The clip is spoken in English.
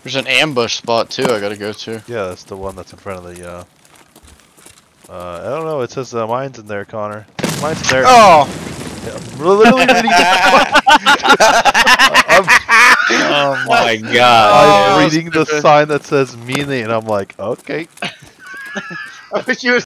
There's an ambush spot too I gotta go to. Yeah, that's the one that's in front of the, I don't know, it says mine's in there, Connor. Mine's in there. Oh! Yeah, I'm literally reading Oh my god. I'm reading the sign that says meaning, and I'm like, okay. I wish you